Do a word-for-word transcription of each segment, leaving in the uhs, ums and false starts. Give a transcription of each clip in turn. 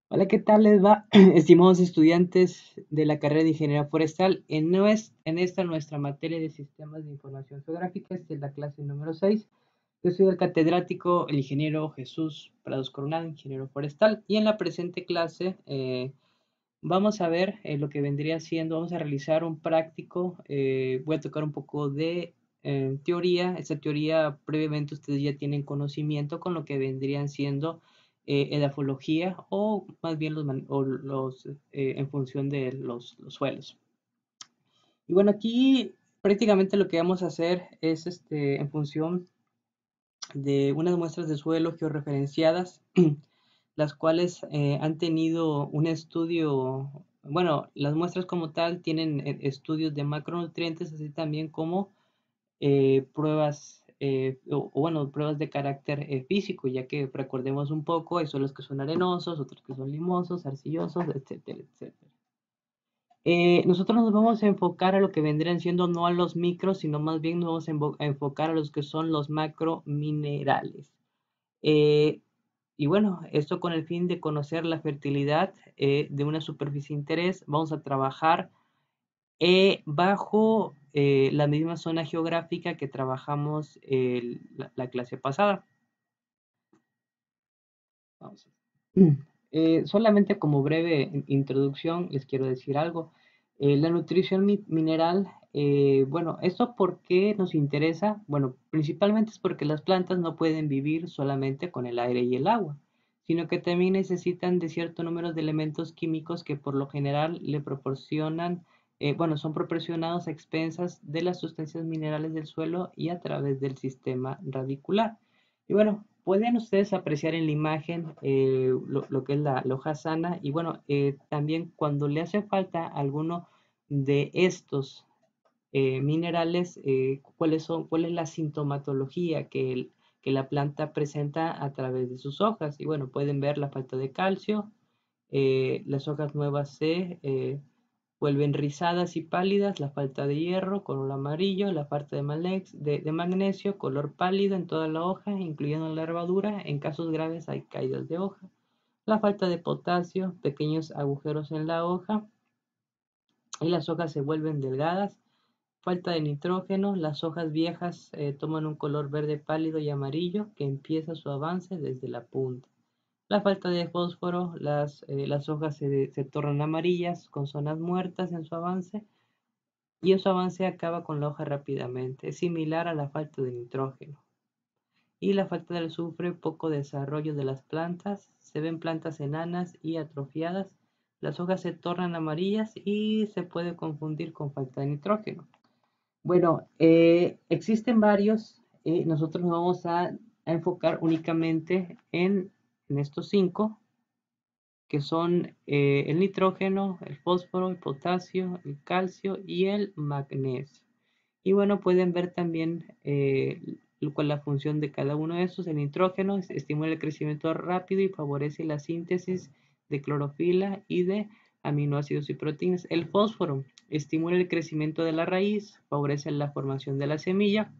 Hola, ¿qué tal les va, estimados estudiantes de la carrera de Ingeniería Forestal? En, nues- en esta nuestra materia de Sistemas de Información Geográfica, esta es la clase número seis. Yo soy el catedrático, el ingeniero Jesús Prados Coronado, ingeniero forestal, y en la presente clase eh, vamos a ver eh, lo que vendría siendo, vamos a realizar un práctico, eh, voy a tocar un poco de eh, teoría. Esta teoría previamente ustedes ya tienen conocimiento con lo que vendrían siendo eh, edafología o más bien los, o los eh, en función de los, los suelos. Y bueno, aquí prácticamente lo que vamos a hacer es este, en función de unas muestras de suelo georreferenciadas, las cuales eh, han tenido un estudio, bueno, las muestras como tal tienen eh, estudios de macronutrientes, así también como eh, pruebas, eh, o, o, bueno, pruebas de carácter eh, físico, ya que recordemos un poco, hay suelos que son arenosos, otros que son limosos, arcillosos, etcétera, etcétera. Eh, nosotros nos vamos a enfocar a lo que vendrían siendo no a los micros, sino más bien nos vamos a enfocar a los que son los macrominerales. Eh, y bueno, esto con el fin de conocer la fertilidad eh, de una superficie de interés, vamos a trabajar eh, bajo eh, la misma zona geográfica que trabajamos eh, la, la, clase pasada. Vamos a eh, solamente como breve introducción les quiero decir algo. Eh, la nutrición mi mineral, eh, bueno, ¿esto por qué nos interesa? Bueno, principalmente es porque las plantas no pueden vivir solamente con el aire y el agua, sino que también necesitan de cierto número de elementos químicos que por lo general le proporcionan, eh, bueno, son proporcionados a expensas de las sustancias minerales del suelo y a través del sistema radicular. Y bueno, pueden ustedes apreciar en la imagen eh, lo, lo, que es la, la, hoja sana y bueno, eh, también cuando le hace falta alguno de estos eh, minerales, eh, ¿cuáles son, cuál es la sintomatología que, el, que la planta presenta a través de sus hojas? Y bueno, pueden ver la falta de calcio, eh, las hojas nuevas se eh, vuelven rizadas y pálidas, la falta de hierro, color amarillo, la falta de, malex, de, de magnesio, color pálido en toda la hoja, incluyendo la nervadura. En casos graves hay caídas de hoja. La falta de potasio, pequeños agujeros en la hoja y las hojas se vuelven delgadas. Falta de nitrógeno, las hojas viejas eh, toman un color verde pálido y amarillo que empieza su avance desde la punta. La falta de fósforo, las, eh, las hojas se, se tornan amarillas con zonas muertas en su avance y su avance acaba con la hoja rápidamente. Es similar a la falta de nitrógeno. Y la falta del azufre, poco desarrollo de las plantas, se ven plantas enanas y atrofiadas, las hojas se tornan amarillas y se puede confundir con falta de nitrógeno. Bueno, eh, existen varios, eh, nosotros nos vamos a, a enfocar únicamente en, en estos cinco, que son eh, el nitrógeno, el fósforo, el potasio, el calcio y el magnesio. Y bueno, pueden ver también eh, cuál es la función de cada uno de estos. El nitrógeno estimula el crecimiento rápido y favorece la síntesis de clorofila y de aminoácidos y proteínas. El fósforo estimula el crecimiento de la raíz, favorece la formación de la semilla,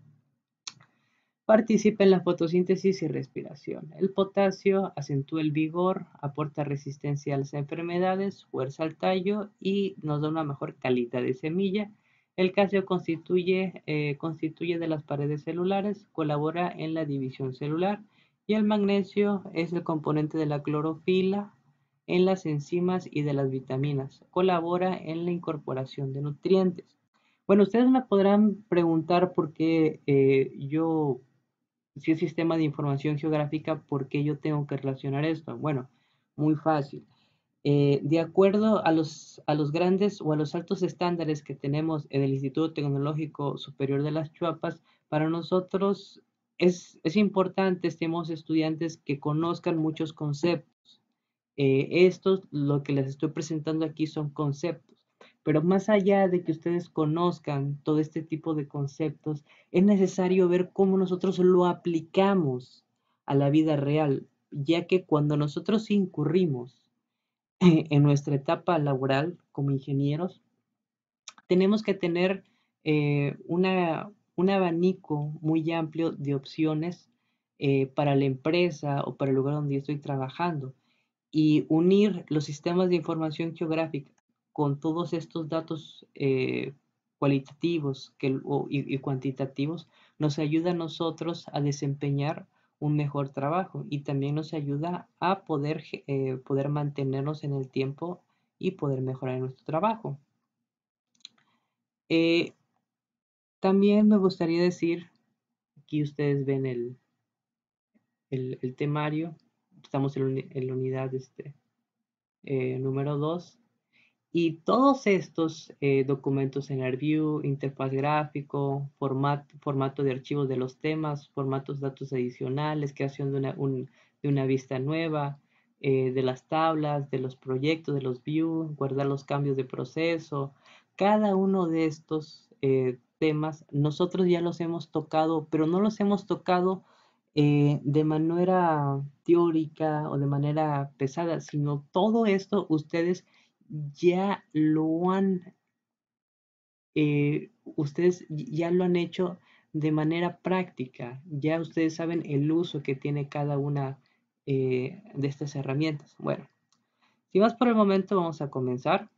participa en la fotosíntesis y respiración. El potasio acentúa el vigor, aporta resistencia a las enfermedades, fuerza al tallo y nos da una mejor calidad de semilla. El calcio constituye, eh, constituye de las paredes celulares, colabora en la división celular y el magnesio es el componente de la clorofila en las enzimas y de las vitaminas. Colabora en la incorporación de nutrientes. Bueno, ustedes me podrán preguntar por qué eh, yo si es sistema de información geográfica, ¿por qué yo tengo que relacionar esto? Bueno, muy fácil. Eh, de acuerdo a los, a los grandes o a los altos estándares que tenemos en el Instituto Tecnológico Superior de las Chuapas, para nosotros es, es importante, estemos estudiantes que conozcan muchos conceptos. Eh, estos, lo que les estoy presentando aquí son conceptos, pero más allá de que ustedes conozcan todo este tipo de conceptos, es necesario ver cómo nosotros lo aplicamos a la vida real, ya que cuando nosotros incurrimos en nuestra etapa laboral como ingenieros, tenemos que tener eh, una, un abanico muy amplio de opciones eh, para la empresa o para el lugar donde estoy trabajando. y unir los sistemas de información geográfica con todos estos datos eh, cualitativos que, o, y, y cuantitativos nos ayuda a nosotros a desempeñar un mejor trabajo y también nos ayuda a poder, eh, poder mantenernos en el tiempo y poder mejorar nuestro trabajo. Eh, también me gustaría decir, aquí ustedes ven el, el, el temario, estamos en, en la unidad este, eh, número dos. Y todos estos eh, documentos en AirView, interfaz gráfico, format, formato de archivos de los temas, formatos datos adicionales, creación de una, un, de una vista nueva, eh, de las tablas, de los proyectos, de los views, guardar los cambios de proceso. Cada uno de estos eh, temas nosotros ya los hemos tocado, pero no los hemos tocado eh, de manera teórica o de manera pesada, sino todo esto ustedes ya lo han, eh, ustedes ya lo han hecho de manera práctica, ya ustedes saben el uso que tiene cada una eh, de estas herramientas. Bueno, sin más por el momento vamos a comenzar.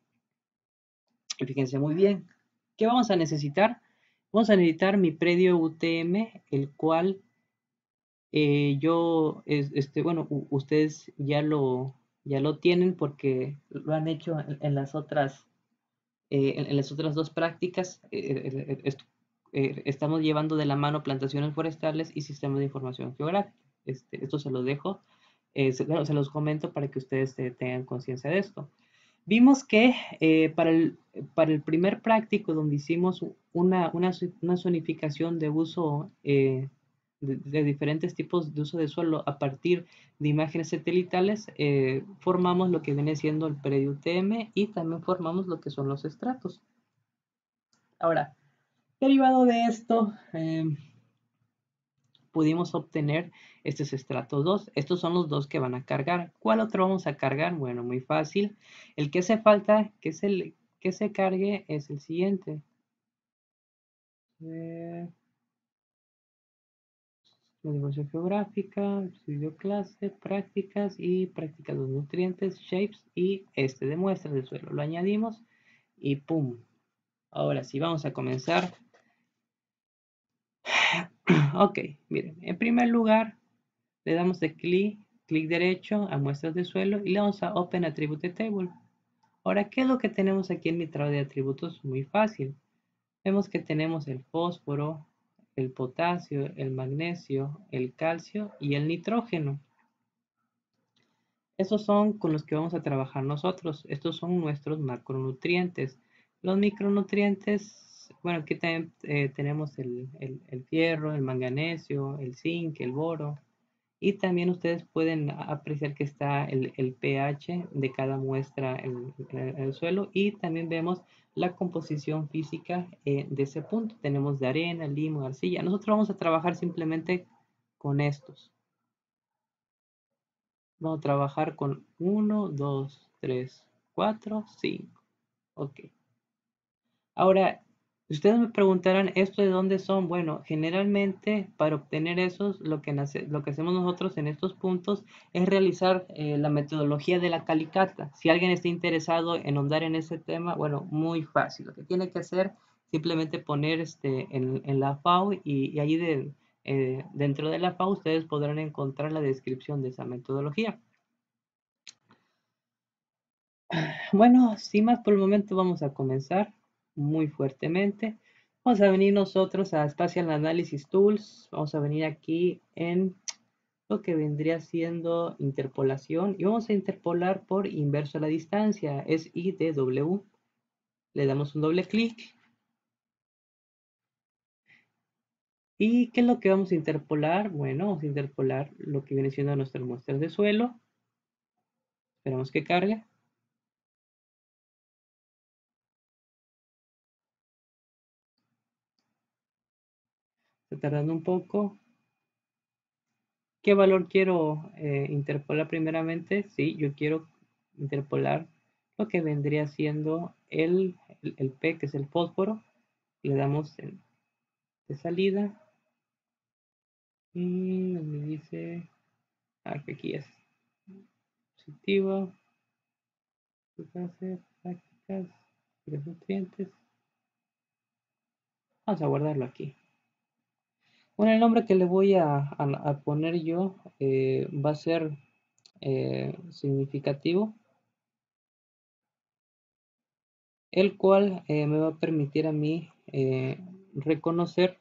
Y fíjense muy bien, ¿qué vamos a necesitar? Vamos a necesitar mi predio U T M, el cual eh, yo, es, este, bueno, ustedes ya lo, ya lo tienen porque lo han hecho en, en las otras eh, en, en, las otras dos prácticas eh, eh, eh, estamos llevando de la mano plantaciones forestales y sistemas de información geográfica. Este, esto se los dejo, eh, se, bueno, se, los comento para que ustedes eh, tengan conciencia de esto. Vimos que eh, para, el, para el primer práctico donde hicimos una, una, una zonificación de uso eh, de, de, diferentes tipos de uso de suelo a partir de imágenes satelitales, eh, formamos lo que viene siendo el predio U T M y también formamos lo que son los estratos. Ahora, derivado de esto, eh, pudimos obtener estos estratos dos. Estos son los dos que van a cargar. ¿Cuál otro vamos a cargar? Bueno, muy fácil. El que hace falta que, es el, que se cargue es el siguiente. Eh, la divulgación geográfica, estudio clase, prácticas y prácticas de nutrientes, shapes y este de muestras del suelo. Lo añadimos y ¡pum! Ahora sí, vamos a comenzar. Ok, miren, en primer lugar le damos de clic, clic derecho a muestras de suelo y le damos a Open Attribute Table. Ahora, ¿qué es lo que tenemos aquí en mi tabla de atributos? Muy fácil. Vemos que tenemos el fósforo, el potasio, el magnesio, el calcio y el nitrógeno. Estos son con los que vamos a trabajar nosotros. Estos son nuestros macronutrientes. Los micronutrientes, bueno, aquí también eh, tenemos el, el, el fierro, el manganesio, el zinc, el boro. Y también ustedes pueden apreciar que está el, el pH de cada muestra en, en, el suelo y también vemos la composición física eh, de ese punto. Tenemos de arena, limo, arcilla. Nosotros vamos a trabajar simplemente con estos. Vamos a trabajar con uno, dos, tres, cuatro, cinco. Ok. Ahora, ustedes me preguntarán, ¿esto de dónde son? Bueno, generalmente para obtener esos, lo que, nace, lo que hacemos nosotros en estos puntos es realizar eh, la metodología de la calicata. Si alguien está interesado en ahondar en ese tema, bueno, muy fácil. Lo que tiene que hacer simplemente poner este, en, en la F A U y, y ahí de, eh, dentro de la F A U ustedes podrán encontrar la descripción de esa metodología. Bueno, sin más por el momento vamos a comenzar muy fuertemente. Vamos a venir nosotros a Spatial Analysis Tools. Vamos a venir aquí en lo que vendría siendo interpolación y vamos a interpolar por inverso a la distancia. Es I D W. Le damos un doble clic. ¿Y qué es lo que vamos a interpolar? Bueno, vamos a interpolar lo que viene siendo nuestras muestras de suelo. Esperamos que cargue. Está tardando un poco. ¿Qué valor quiero eh, interpolar primeramente? Sí, yo quiero interpolar lo que vendría siendo el, el, el P, que es el fósforo. Le damos en, de salida. Y me dice, ah, que aquí es. positivo, prácticas, los nutrientes. Vamos a guardarlo aquí. Bueno, el nombre que le voy a, a, a poner yo eh, va a ser eh, significativo, el cual eh, me va a permitir a mí eh, reconocer,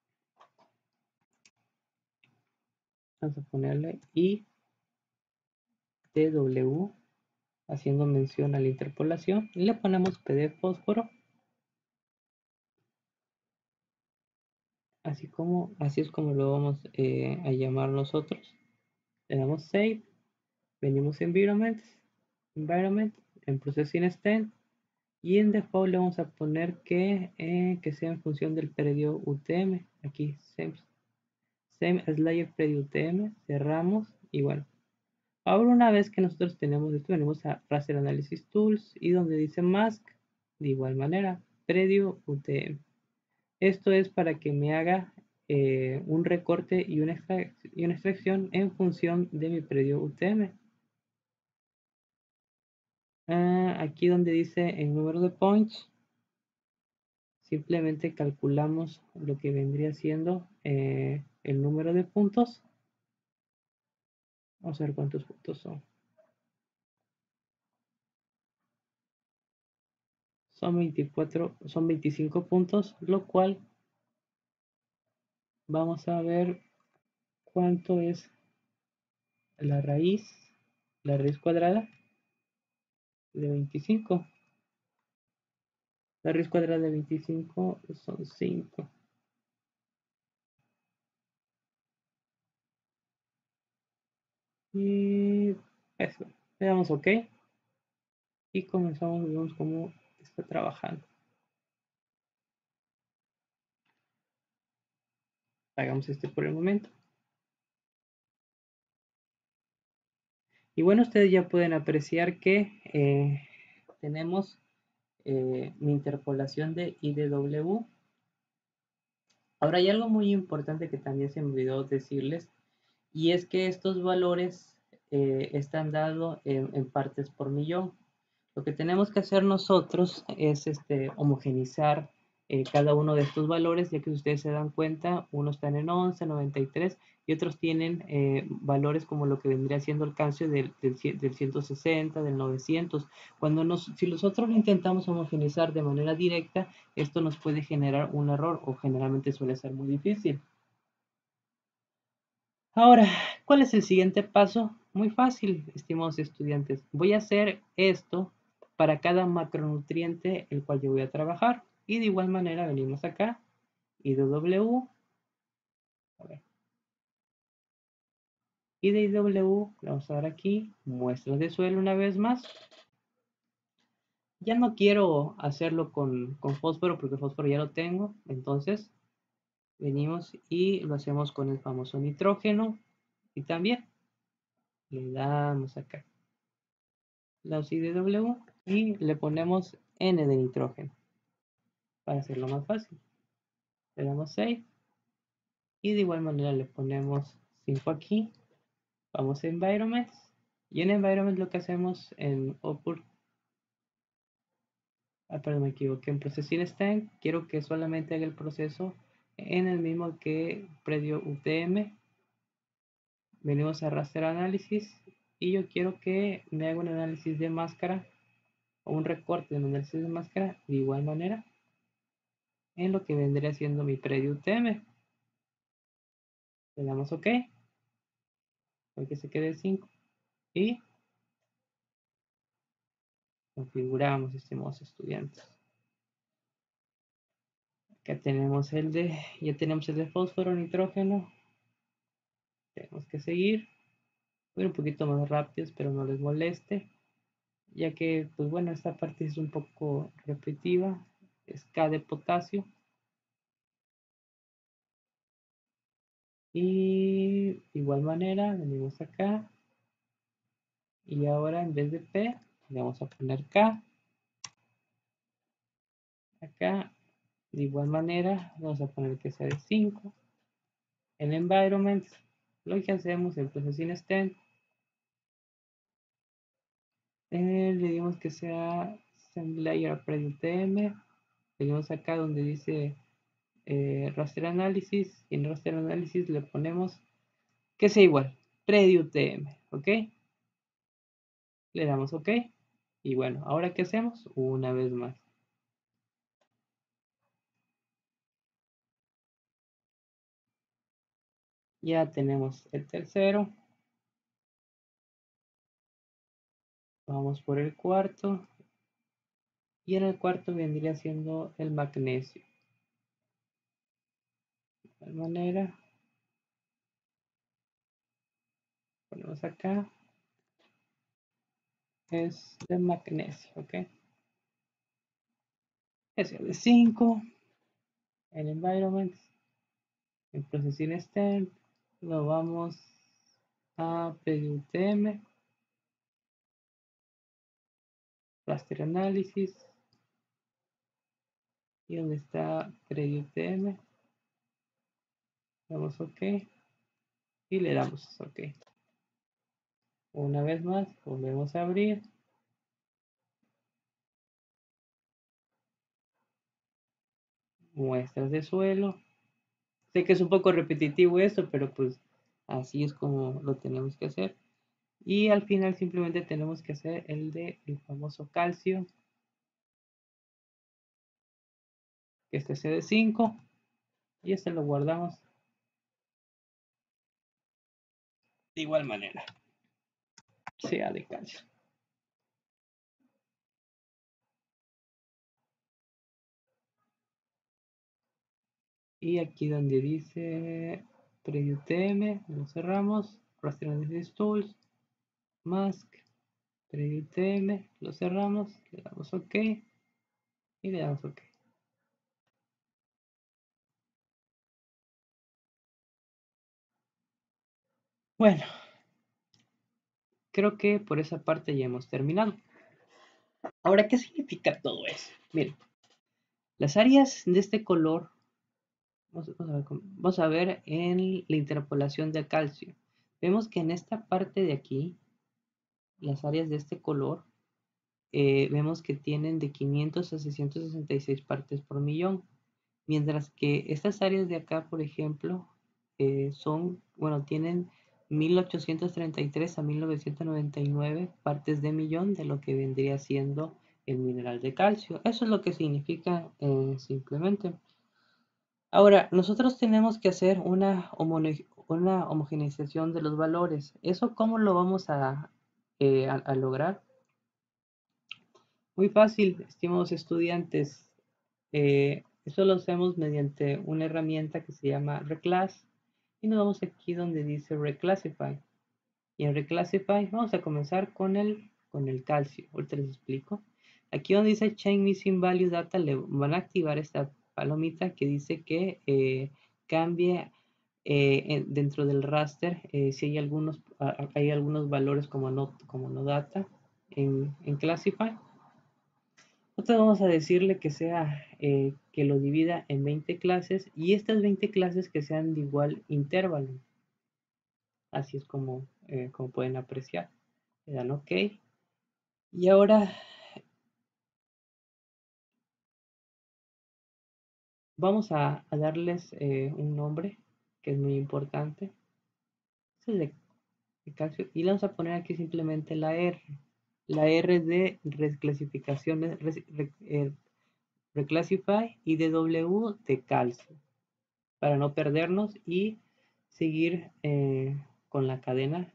vamos a ponerle I T W, haciendo mención a la interpolación, y le ponemos P de fósforo, así como así es como lo vamos eh, a llamar nosotros. Le damos Save, venimos a Environment, Environment, en Processing State, y en default le vamos a poner que, eh, que sea en función del predio U T M. Aquí, same, same slayer predio U T M, cerramos y bueno. Ahora una vez que nosotros tenemos esto, venimos a Raster Analysis Tools y donde dice Mask, de igual manera, predio U T M. Esto es para que me haga eh, un recorte y una, extra y una extracción en función de mi predio U T M. Ah, aquí donde dice el número de points, simplemente calculamos lo que vendría siendo eh, el número de puntos. Vamos a ver cuántos puntos son. Son veinticuatro, son veinticinco puntos, lo cual vamos a ver cuánto es la raíz, la raíz cuadrada de veinticinco. La raíz cuadrada de veinticinco son cinco. Y eso, le damos OK y comenzamos, vemos cómo está trabajando. Hagamos este por el momento. Y bueno, ustedes ya pueden apreciar que eh, tenemos eh, mi interpolación de I D W. Ahora hay algo muy importante que también se me olvidó decirles, y es que estos valores eh, están dados en, en partes por millón. Lo que tenemos que hacer nosotros es este, homogenizar eh, cada uno de estos valores, ya que si ustedes se dan cuenta, unos están en once, noventa y tres y otros tienen eh, valores como lo que vendría siendo el calcio del, del, del ciento sesenta, del novecientos. Cuando nos, si nosotros lo intentamos homogenizar de manera directa, esto nos puede generar un error o generalmente suele ser muy difícil. Ahora, ¿cuál es el siguiente paso? Muy fácil, estimados estudiantes. Voy a hacer esto para cada macronutriente el cual yo voy a trabajar. Y de igual manera venimos acá, I D W, a ver, I D W, vamos a dar aquí, muestras de suelo una vez más. Ya no quiero hacerlo con, con fósforo porque fósforo ya lo tengo, entonces venimos y lo hacemos con el famoso nitrógeno y también le damos acá la I D W y le ponemos N de nitrógeno para hacerlo más fácil. Le damos Save y de igual manera le ponemos cinco aquí. Vamos a Environment y en Environment lo que hacemos en Output, ah, perdón, me equivoqué, en Processing State, quiero que solamente haga el proceso en el mismo que predio U T M. Venimos a Raster Análisis y yo quiero que me haga un análisis de máscara o un recorte de un análisis de máscara de igual manera en lo que vendría siendo mi predio U T M. Le damos OK, porque se quede cinco y configuramos, estimados estudiantes. Acá tenemos el de, ya tenemos el de fósforo, nitrógeno. Tenemos que seguir. Voy un poquito más rápido, espero no les moleste, ya que, pues bueno, esta parte es un poco repetitiva. Es K de potasio. Y de igual manera, venimos acá. Y ahora en vez de P, le vamos a poner K. Acá, de igual manera, vamos a poner que sea de cinco. En Environment, lo que hacemos en Processing State, Eh, le dimos que sea SendLayer PreUTM. Venimos acá donde dice eh, raster análisis y en raster análisis le ponemos que sea igual, PreUTM, ¿ok? Le damos OK y bueno, ahora ¿qué hacemos? Una vez más. Ya tenemos el tercero. Vamos por el cuarto. Y en el cuarto vendría siendo el magnesio. De igual manera, ponemos acá. Es de magnesio, ¿ok? Es el de cinco. El environment. El processing stem. Lo vamos a PreUTM. Raster análisis. Y donde está PreUTM. Damos OK. Y le damos OK. Una vez más, volvemos a abrir. Muestras de suelo. Sé que es un poco repetitivo esto, pero pues así es como lo tenemos que hacer. Y al final simplemente tenemos que hacer el de el famoso calcio, que este es de cinco. Y este lo guardamos de igual manera, sea de calcio. Y aquí donde dice PreUTM, lo cerramos. Raster Analysis Tools, Mask, PreUTM, lo cerramos, le damos OK y le damos OK. Bueno, creo que por esa parte ya hemos terminado. Ahora, ¿qué significa todo eso? Miren, las áreas de este color, vamos, vamos a ver, vamos a ver en la interpolación de calcio. Vemos que en esta parte de aquí, las áreas de este color, eh, vemos que tienen de quinientos a seiscientos sesenta y seis partes por millón. Mientras que estas áreas de acá, por ejemplo, eh, son, bueno, tienen mil ochocientos treinta y tres a mil novecientos noventa y nueve partes de millón de lo que vendría siendo el mineral de calcio. Eso es lo que significa eh, simplemente. Ahora, nosotros tenemos que hacer una, una homogeneización de los valores. ¿Eso cómo lo vamos a, eh, a, a lograr? Muy fácil, estimados estudiantes. Eh, eso lo hacemos mediante una herramienta que se llama Reclass. Y nos vamos aquí donde dice Reclassify. Y en Reclassify vamos a comenzar con el, con el calcio. Ahorita les explico. Aquí donde dice Chain Missing Value Data le van a activar esta palomita que dice que eh, cambie eh, dentro del raster eh, si hay algunos, hay algunos valores como no, como no data en, en Classify. Nosotros vamos a decirle que sea eh, que lo divida en veinte clases y estas veinte clases que sean de igual intervalo. Así es como, eh, como pueden apreciar. Le dan OK. Y ahora vamos a, a darles eh, un nombre que es muy importante. Este es de, de calcio. Y le vamos a poner aquí simplemente la R. La R de reclasificaciones, res, re, eh, reclassify y de W de calcio. Para no perdernos y seguir eh, con la cadena.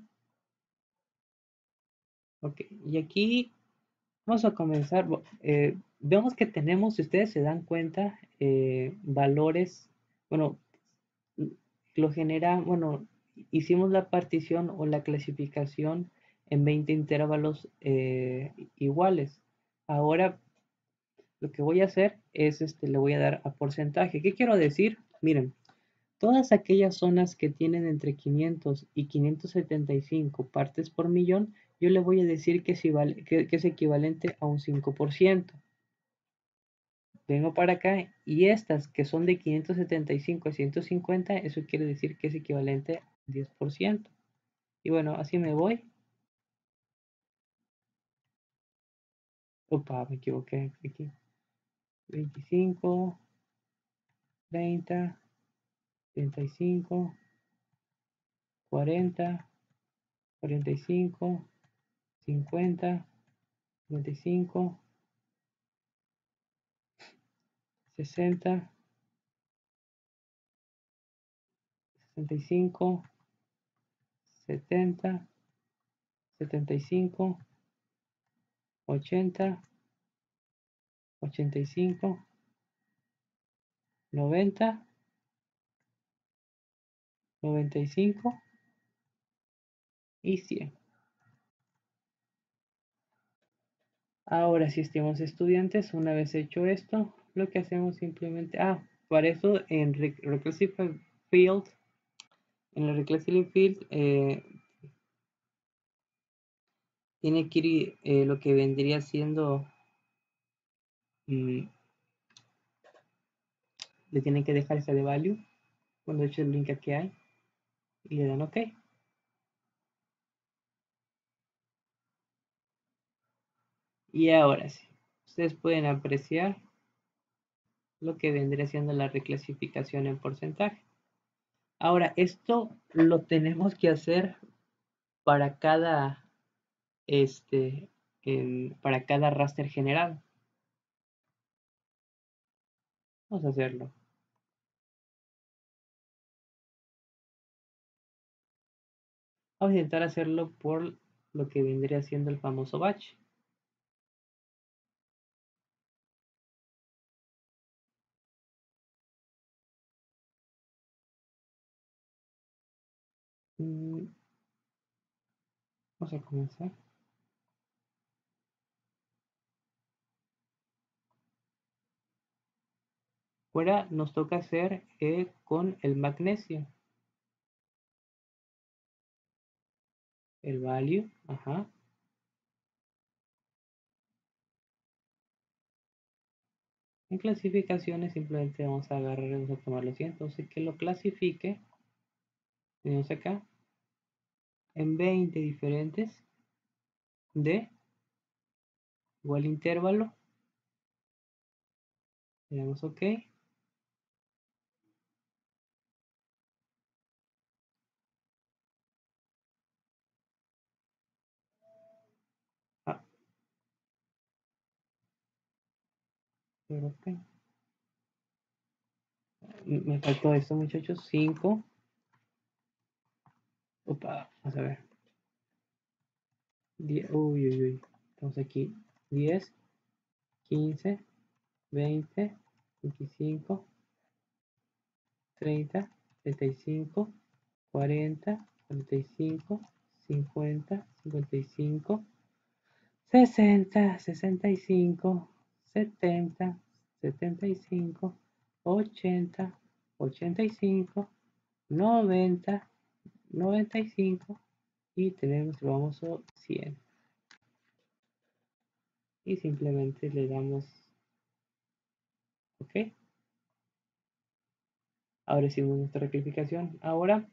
Ok, y aquí vamos a comenzar. Eh, vemos que tenemos, si ustedes se dan cuenta, eh, valores, bueno, lo genera, bueno, hicimos la partición o la clasificación en veinte intervalos eh, iguales. Ahora lo que voy a hacer es, este, le voy a dar a porcentaje. ¿Qué quiero decir? Miren, todas aquellas zonas que tienen entre quinientos y quinientos setenta y cinco partes por millón, yo le voy a decir que es, que, que es equivalente a un cinco por ciento. Vengo para acá y estas que son de quinientos setenta y cinco a ciento cincuenta, eso quiere decir que es equivalente a diez por ciento. Y bueno, así me voy. Opa, me equivoqué aquí. veinticinco, treinta, treinta y cinco, cuarenta, cuarenta y cinco, cincuenta, cincuenta y cinco, sesenta, sesenta y cinco, setenta, setenta y cinco, ochenta, ochenta y cinco, noventa, noventa y cinco y cien. Ahora, si estimados estudiantes, una vez hecho esto, lo que hacemos simplemente, ah, para eso en Re- Reclassify Field, en el Reclassify Field, eh, tiene que ir eh, lo que vendría siendo, mm, le tienen que dejar esa de value, cuando eche el link aquí hay, y le dan OK. Y ahora sí, ustedes pueden apreciar lo que vendría siendo la reclasificación en porcentaje. Ahora, esto lo tenemos que hacer para cada, este, en- para cada raster general. Vamos a hacerlo. Vamos a intentar hacerlo por lo que vendría siendo el famoso batch. Mm, Vamos a comenzar. Ahora nos toca hacer eh, con el magnesio. El value, ajá. En clasificaciones simplemente vamos a agarrar y vamos a tomarlo así. Entonces que lo clasifique. Tenemos acá en veinte diferentes de igual intervalo. Le damos OK. Ah, pero OK. Me faltó esto, muchachos. cinco. Opa, vamos a ver. diez, uy, uy, uy. Estamos aquí. diez, quince, veinte, veinticinco, treinta, treinta y cinco, cuarenta, cuarenta y cinco, cincuenta, cincuenta y cinco, sesenta, sesenta y cinco, setenta, setenta y cinco, ochenta, ochenta y cinco, noventa, noventa y cinco y tenemos el famoso cien. Y simplemente le damos OK. Ahora hicimos nuestra rectificación. Ahora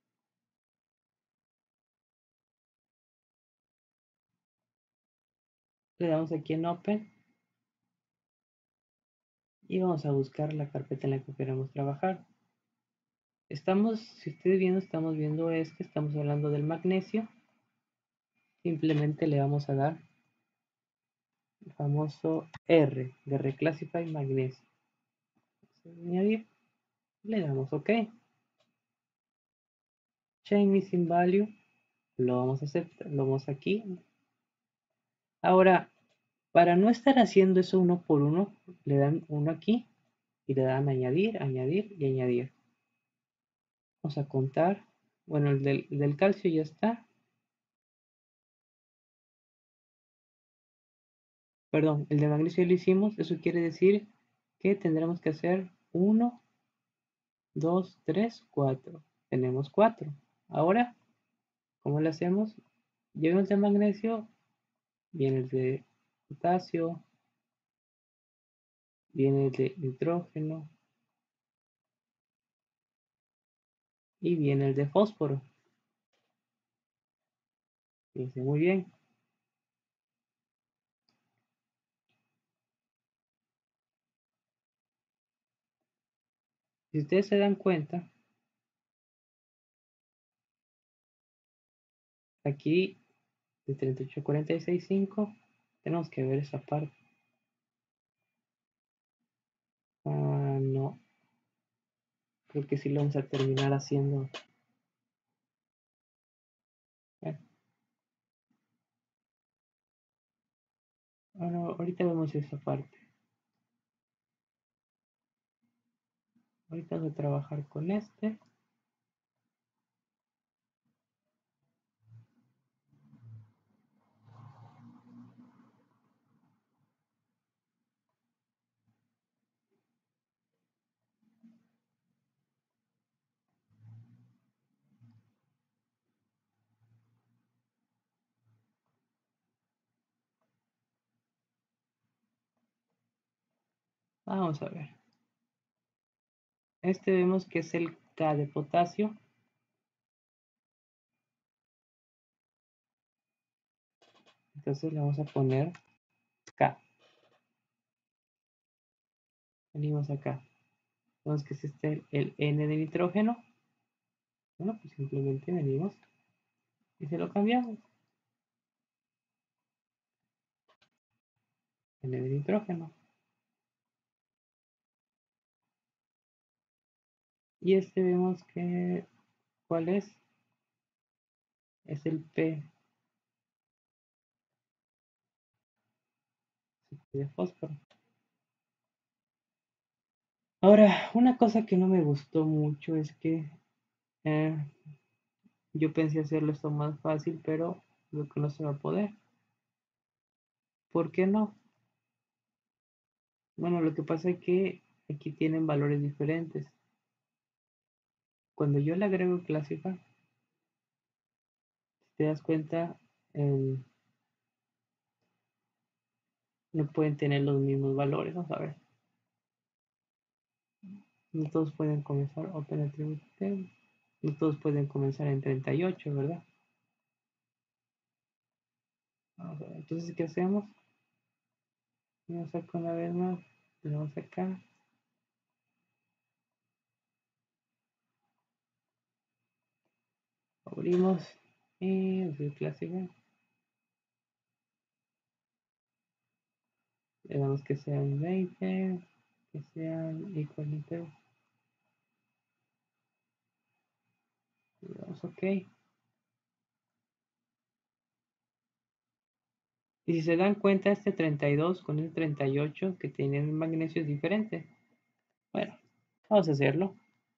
le damos aquí en Open y vamos a buscar la carpeta en la que queremos trabajar. Estamos, si ustedes viendo, estamos viendo este, estamos hablando del magnesio. Simplemente le vamos a dar el famoso R de Reclassify Magnesio. Añadir, le damos OK. Chain Missing Value, lo vamos a aceptar, lo vamos aquí. Ahora, para no estar haciendo eso uno por uno, le dan uno aquí y le dan añadir, añadir y añadir. Vamos a contar. Bueno, el del, el del calcio ya está. Perdón, el de magnesio lo hicimos. Eso quiere decir que tendremos que hacer uno, dos, tres, cuatro. Tenemos cuatro. Ahora, ¿cómo lo hacemos? Llega el de magnesio, viene el de potasio, viene el de nitrógeno y viene el de fósforo. Fíjense muy bien. Si ustedes se dan cuenta, aquí de treinta y ocho a cuarenta y seis punto cinco tenemos que ver esa parte. Ah, no. Creo que sí lo vamos a terminar haciendo. Bueno, bueno, ahorita vemos esa parte. Ahorita vamos a trabajar con este. Vamos a ver. Este vemos que es el K de potasio. Entonces le vamos a poner K. Venimos acá. Vemos que es este el N de nitrógeno. Bueno, pues simplemente venimos y se lo cambiamos. N de nitrógeno. Y este vemos que, ¿cuál es? Es el P de fósforo. Ahora, una cosa que no me gustó mucho es que eh, yo pensé hacerlo esto más fácil, pero creo que no se va a poder. ¿Por qué no? Bueno, lo que pasa es que aquí tienen valores diferentes. Cuando yo le agrego Classify, si te das cuenta, eh, no pueden tener los mismos valores. Vamos a ver. No todos pueden comenzar Open Attribute Table. No todos pueden comenzar en treinta y ocho, ¿verdad? Vamos a ver. Entonces, ¿qué hacemos? Vamos acá una vez más. Le damos acá. Abrimos y Classify. Le damos que sean veinte, que sean equal interval. Le damos OK. Y si se dan cuenta, este treinta y dos con el treinta y ocho que tienen magnesio es diferente. Bueno, vamos a hacerlo.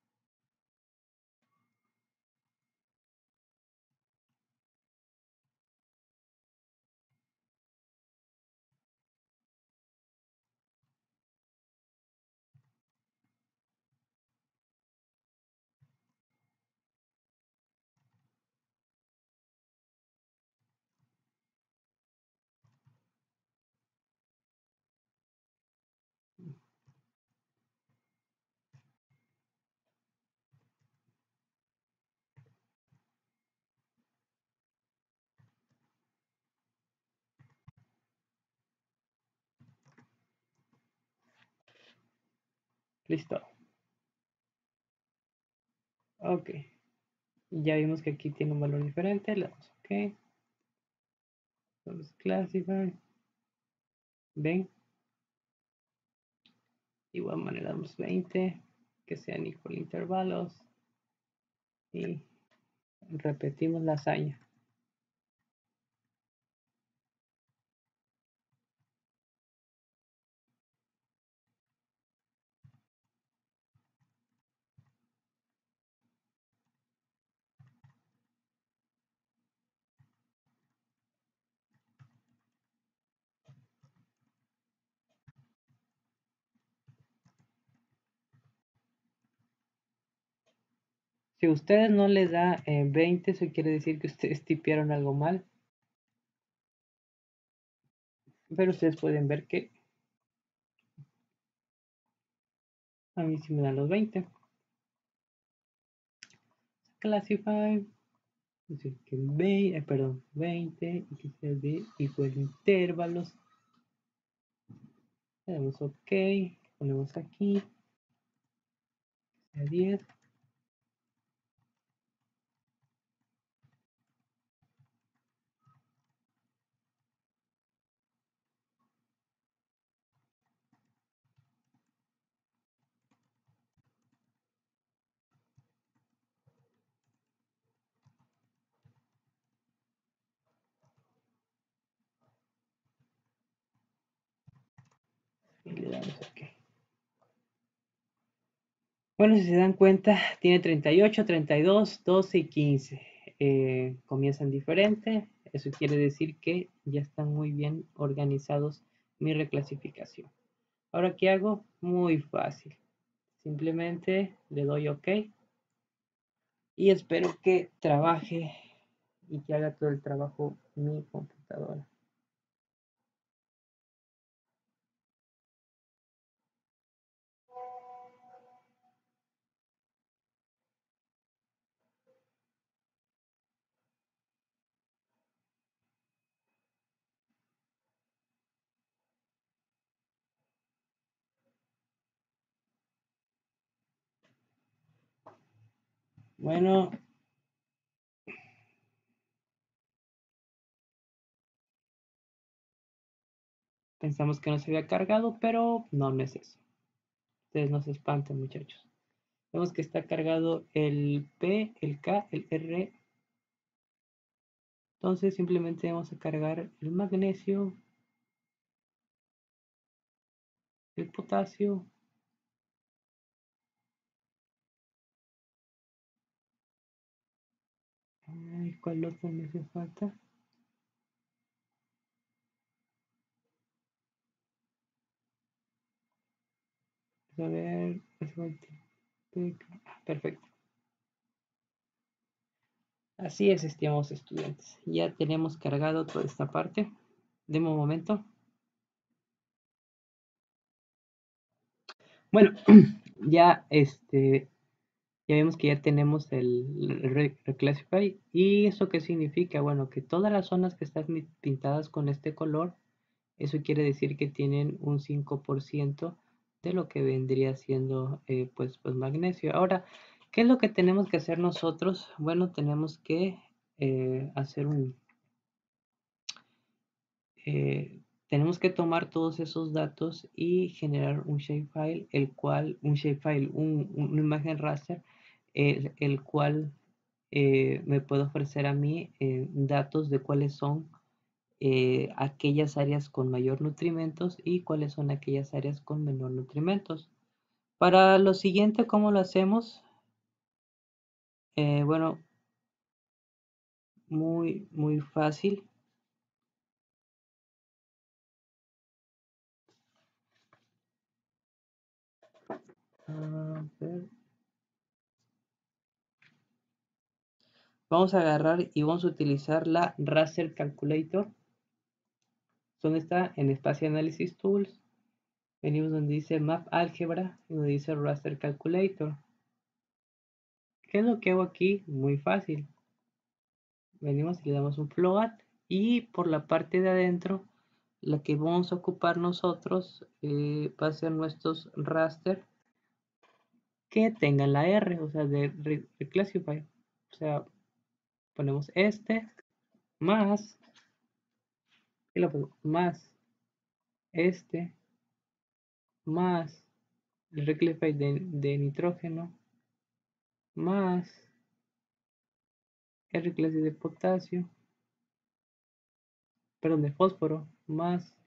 Listo. OK. Ya vimos que aquí tiene un valor diferente. Le damos OK. Vamos a classify. Ven. De igual manera damos veinte. Que sean equal intervalos. Y repetimos la hazaña. Si a ustedes no les da eh, veinte, eso quiere decir que ustedes tipearon algo mal. Pero ustedes pueden ver que a mí sí me dan los veinte. Classify. Decir que veinte, eh, perdón, veinte y que sea de igual intervalos. Le damos OK. Ponemos aquí. a diez. Y le damos OK. Bueno, si se dan cuenta, tiene treinta y ocho, treinta y dos, doce y quince. Eh, comienzan diferente. Eso quiere decir que ya están muy bien organizados mi reclasificación. Ahora, ¿qué hago? Muy fácil. Simplemente le doy OK y espero que trabaje y que haga todo el trabajo mi computadora. Bueno, pensamos que no se había cargado, pero no, no es eso. Ustedes no se espanten, muchachos. Vemos que está cargado el P, el K, el R. Entonces simplemente vamos a cargar el magnesio, el potasio. Ay, ¿cuál otro me hace falta? A ver, perfecto. Así es, estimados estudiantes. Ya tenemos cargado toda esta parte. Deme un momento. Bueno, ya este, ya vemos que ya tenemos el Reclassify. ¿Y eso qué significa? Bueno, que todas las zonas que están pintadas con este color, eso quiere decir que tienen un cinco por ciento de lo que vendría siendo eh, pues, pues magnesio. Ahora, ¿qué es lo que tenemos que hacer nosotros? Bueno, tenemos que eh, hacer un... Eh, tenemos que tomar todos esos datos y generar un shapefile, el cual, un shapefile, un, una imagen raster, el, el cual eh, me puede ofrecer a mí eh, datos de cuáles son eh, aquellas áreas con mayor nutrimentos y cuáles son aquellas áreas con menor nutrimentos. Para lo siguiente, ¿cómo lo hacemos? Eh, bueno, muy, muy fácil. A ver. Vamos a agarrar y vamos a utilizar la Raster Calculator. ¿Dónde está? En Espacio Analysis Tools. Venimos donde dice Map Algebra y donde dice Raster Calculator. ¿Qué es lo que hago aquí? Muy fácil. Venimos y le damos un float y por la parte de adentro la que vamos a ocupar nosotros eh, va a ser nuestros raster que tengan la R, o sea, de Reclassify. O sea, ponemos este más, y lo pongo, más este más el Reclassify de, de nitrógeno más el Reclassify de potasio, perdón, de fósforo más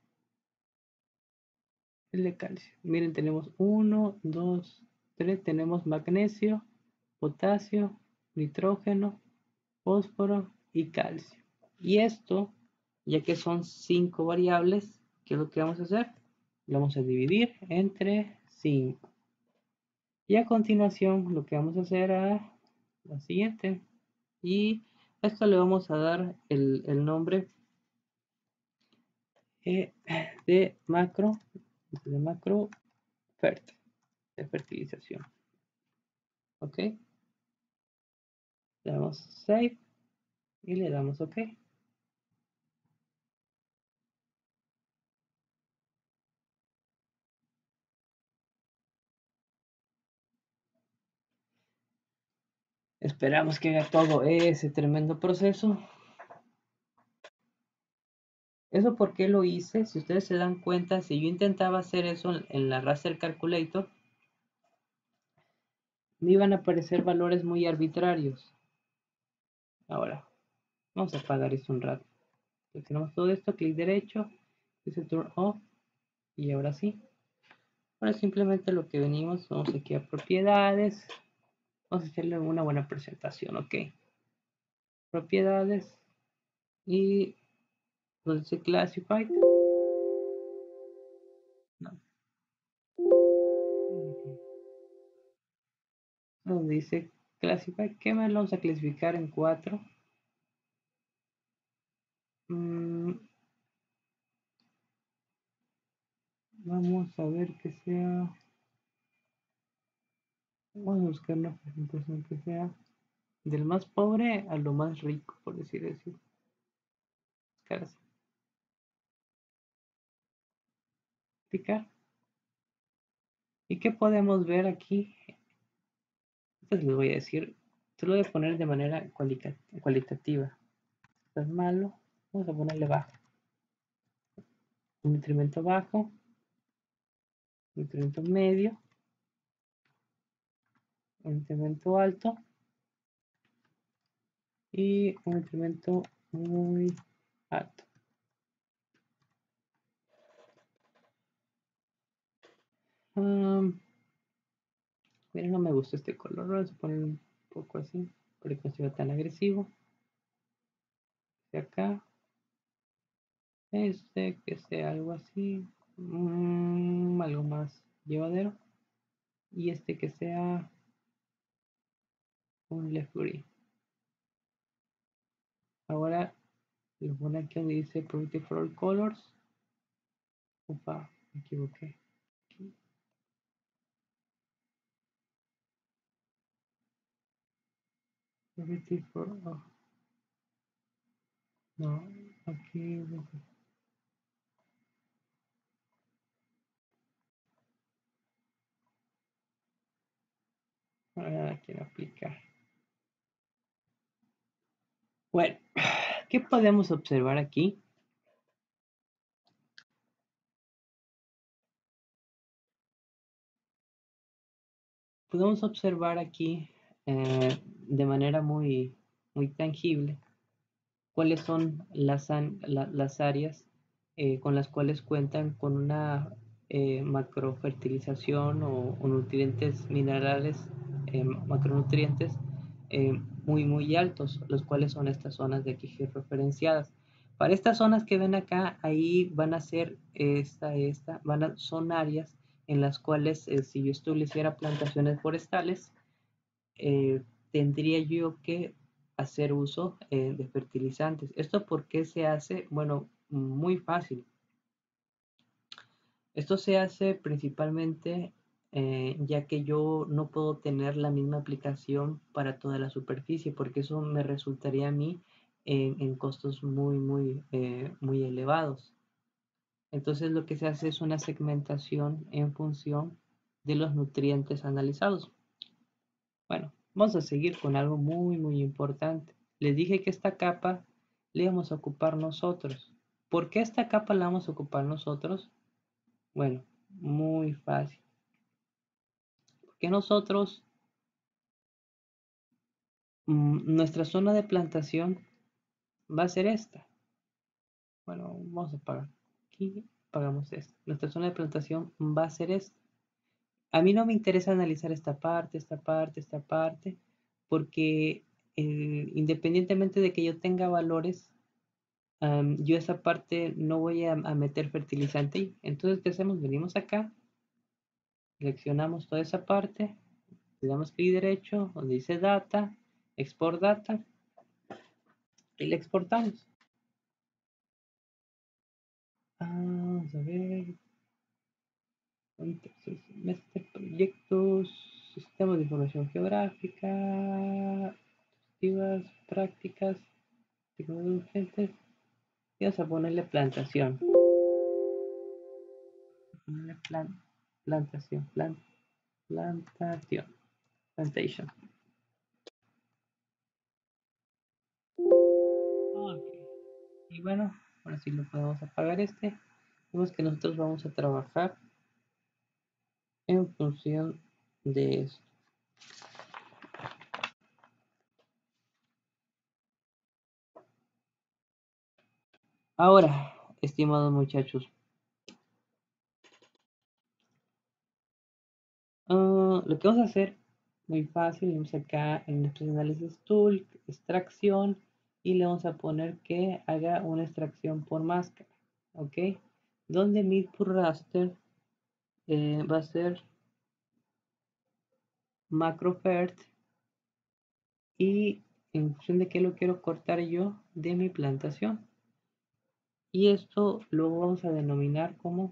el de calcio. Miren, tenemos uno, dos, tres, tenemos magnesio, potasio, nitrógeno, fósforo y calcio. Y esto, ya que son cinco variables, ¿qué es lo que vamos a hacer? Lo vamos a dividir entre cinco. Y a continuación lo que vamos a hacer es lo siguiente. Y a esto le vamos a dar el, el nombre eh, de macro, de macro fert, de fertilización. ¿Ok? Le damos Save y le damos OK. Esperamos que haga todo ese tremendo proceso. ¿Eso por qué lo hice? Si ustedes se dan cuenta, si yo intentaba hacer eso en la Raster Calculator, me iban a aparecer valores muy arbitrarios. Ahora, vamos a apagar esto un rato. Seleccionamos todo esto, clic derecho, dice Turn Off, y ahora sí. Ahora simplemente lo que venimos, vamos aquí a propiedades, vamos a hacerle una buena presentación, ok. Propiedades, y donde dice Classified, no. Donde dice Classified, ¿qué más lo vamos a clasificar en cuatro? Mm, vamos a ver que sea, vamos a buscar una presentación que sea del más pobre a lo más rico, por decir así. Casi. Picar. ¿Y qué podemos ver aquí? Entonces les voy a decir, te lo voy a poner de manera cualitativa. Esto es malo, vamos a ponerle bajo. Un incremento bajo, un incremento medio, un incremento alto y un incremento muy alto. Um, Mira, no me gusta este color, vamos a poner un poco así, para que no sea tan agresivo. De acá, este, que sea algo así, um, algo más llevadero. Y este que sea un left green. Ahora lo pone aquí donde dice Property for all colors. Opa, me equivoqué. Aquí. Property for all. No, aquí. Aquí no aplica. Bueno, ¿qué podemos observar aquí? Podemos observar aquí eh, de manera muy, muy tangible cuáles son las, la, las áreas eh, con las cuales cuentan con una eh, macrofertilización o, o nutrientes minerales, eh, macronutrientes eh, muy muy altos, los cuales son estas zonas de aquí referenciadas. Para estas zonas que ven acá, ahí van a ser esta, esta, van a, son áreas en las cuales eh, si yo estableciera plantaciones forestales, eh, tendría yo que hacer uso eh, de fertilizantes. ¿Esto por qué se hace? Bueno, muy fácil. Esto se hace principalmente eh, ya que yo no puedo tener la misma aplicación para toda la superficie, porque eso me resultaría a mí en, en costos muy, muy, eh, muy elevados. Entonces lo que se hace es una segmentación en función de los nutrientes analizados. Bueno, vamos a seguir con algo muy, muy importante. Les dije que esta capa la íbamos a ocupar nosotros. ¿Por qué esta capa la vamos a ocupar nosotros? Bueno, muy fácil. Porque nosotros, mmm, nuestra zona de plantación va a ser esta. Bueno, vamos a apagar. Aquí apagamos esta. Nuestra zona de plantación va a ser esta. A mí no me interesa analizar esta parte, esta parte, esta parte, porque eh, independientemente de que yo tenga valores, um, yo esa parte no voy a, a meter fertilizante. Entonces, ¿qué hacemos? Venimos acá, seleccionamos toda esa parte, le damos clic derecho, donde dice Data, Export Data, y le exportamos. Ah, vamos a ver. Entonces, Master Proyectos, Sistemas de Información Geográfica, activas, prácticas, tecnologías urgentes. Y vamos a ponerle plantación. Ponerle plan, plantación, plan, plantación, plantation. Y bueno, ahora sí lo podemos apagar este. Vemos que nosotros vamos a trabajar en función de esto. Ahora, estimados muchachos, uh, lo que vamos a hacer, muy fácil, vamos acá en nuestro análisis tool, extracción, y le vamos a poner que haga una extracción por máscara, ¿ok? Donde mi pull raster eh, va a ser macrofert y en función de qué lo quiero cortar yo de mi plantación. Y esto lo vamos a denominar como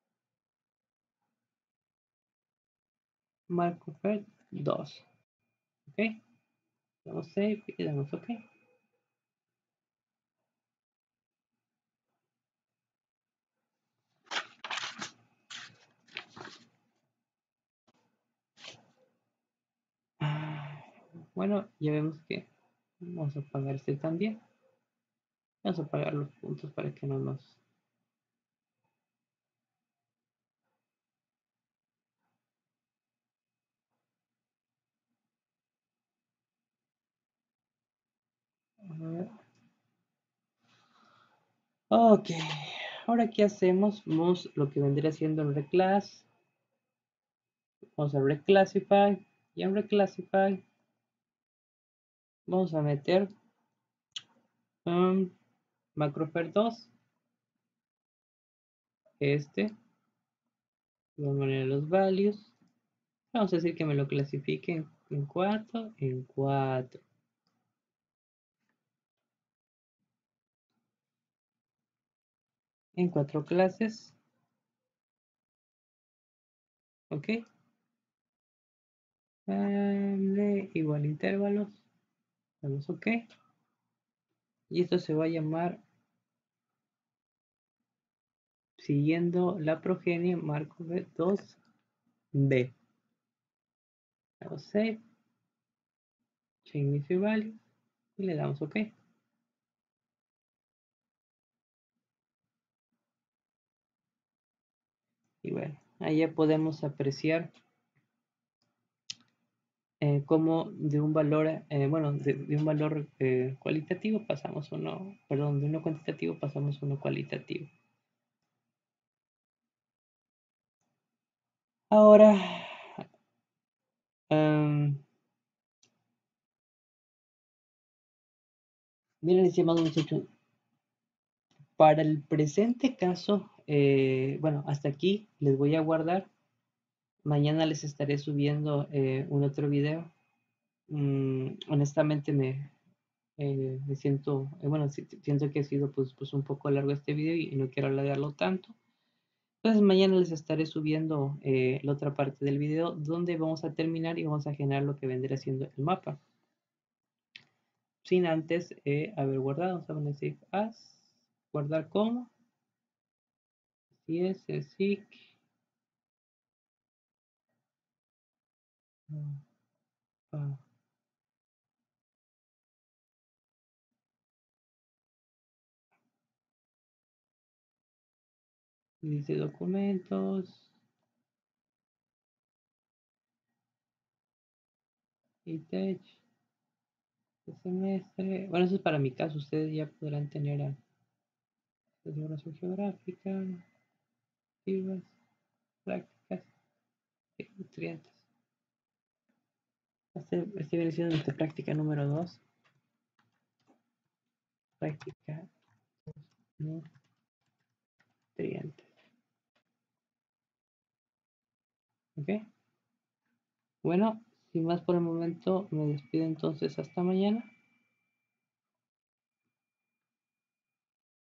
macrofert dos, ¿ok? Damos save y damos OK. Ah, bueno, ya vemos que vamos a apagar este también. Vamos a apagar los puntos para que no nos... Ok, ahora ¿qué hacemos? Vamos lo que vendría siendo el reclass. Vamos a reclassify y en reclassify vamos a meter un macrofer dos, este, vamos a poner los values. Vamos a decir que me lo clasifique en cuatro, en cuatro. En cuatro clases. Ok. Vale, igual intervalos. Damos OK. Y esto se va a llamar siguiendo la progenie Markov dos B. Damos Save. Change issue value. Y le damos OK. Y bueno, ahí ya podemos apreciar eh, cómo de un valor, eh, bueno, de, de un valor eh, cualitativo pasamos uno, perdón, de uno cuantitativo pasamos uno cualitativo. Ahora, um, miren, estimados muchachos, para el presente caso, eh, bueno, hasta aquí les voy a guardar. Mañana les estaré subiendo eh, un otro video. Mm, honestamente me, eh, me siento, eh, bueno, si- siento que ha sido pues, pues un poco largo este video y, y no quiero alargarlo tanto. Entonces mañana les estaré subiendo eh, la otra parte del video donde vamos a terminar y vamos a generar lo que vendrá siendo el mapa. Sin antes eh, haber guardado. Vamos a save as, guardar como, si es el sic, ah, dice documentos, y tech, semestre. Bueno, eso es para mi caso. Ustedes ya podrán tener a geografía geográfica, activas, prácticas, nutrientes. Este, este viene siendo nuestra práctica número dos. Práctica nutrientes. ¿Ok? Bueno, sin más por el momento, me despido entonces hasta mañana.